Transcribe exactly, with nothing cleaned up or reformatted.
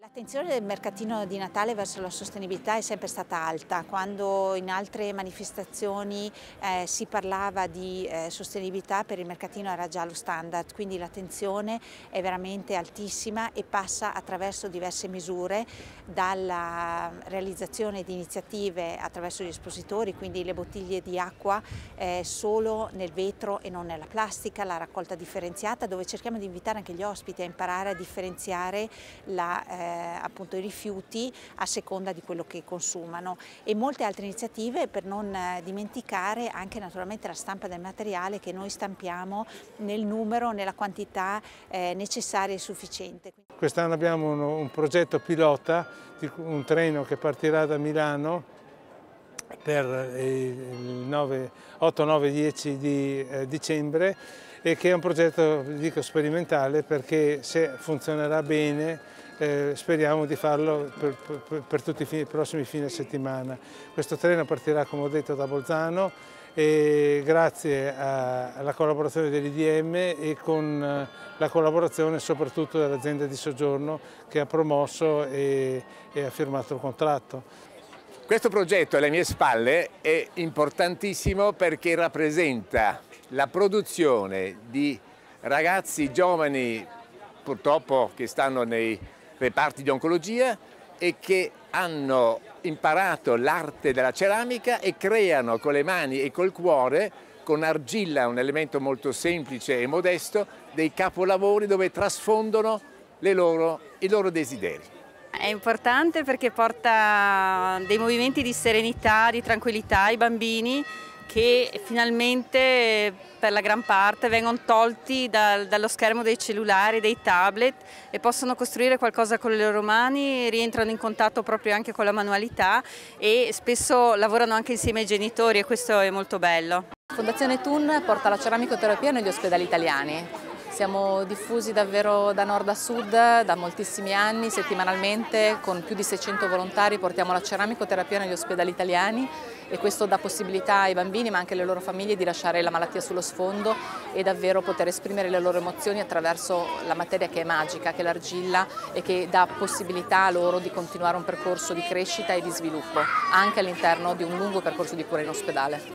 L'attenzione del mercatino di Natale verso la sostenibilità è sempre stata alta. Quando in altre manifestazioni eh, si parlava di eh, sostenibilità, per il mercatino era già lo standard, quindi l'attenzione è veramente altissima e passa attraverso diverse misure, dalla realizzazione di iniziative attraverso gli espositori, quindi le bottiglie di acqua eh, solo nel vetro e non nella plastica, la raccolta differenziata, dove cerchiamo di invitare anche gli ospiti a imparare a differenziare la eh, appunto i rifiuti a seconda di quello che consumano, e molte altre iniziative, per non dimenticare anche naturalmente la stampa del materiale che noi stampiamo nel numero, nella quantità eh, necessaria e sufficiente. Quest'anno abbiamo un, un progetto pilota, un treno che partirà da Milano per il otto, nove, dieci di eh, dicembre, e che è un progetto, dico, sperimentale, perché se funzionerà bene eh, speriamo di farlo per, per, per tutti i, fine, i prossimi fine settimana. Questo treno partirà, come ho detto, da Bolzano, e grazie a, alla collaborazione dell'I D M e con la collaborazione soprattutto dell'azienda di soggiorno che ha promosso e, e ha firmato il contratto. Questo progetto alle mie spalle è importantissimo perché rappresenta la produzione di ragazzi giovani, purtroppo, che stanno nei reparti di oncologia e che hanno imparato l'arte della ceramica e creano con le mani e col cuore, con argilla, un elemento molto semplice e modesto, dei capolavori dove trasfondono le loro, i loro desideri. È importante perché porta dei movimenti di serenità, di tranquillità ai bambini, che finalmente per la gran parte vengono tolti dal, dallo schermo dei cellulari, dei tablet, e possono costruire qualcosa con le loro mani, rientrano in contatto proprio anche con la manualità e spesso lavorano anche insieme ai genitori, e questo è molto bello. Fondazione Thun porta la ceramicoterapia negli ospedali italiani. Siamo diffusi davvero da nord a sud da moltissimi anni, settimanalmente con più di seicento volontari portiamo la ceramicoterapia negli ospedali italiani, e questo dà possibilità ai bambini ma anche alle loro famiglie di lasciare la malattia sullo sfondo e davvero poter esprimere le loro emozioni attraverso la materia che è magica, che è l'argilla, e che dà possibilità a loro di continuare un percorso di crescita e di sviluppo anche all'interno di un lungo percorso di cura in ospedale.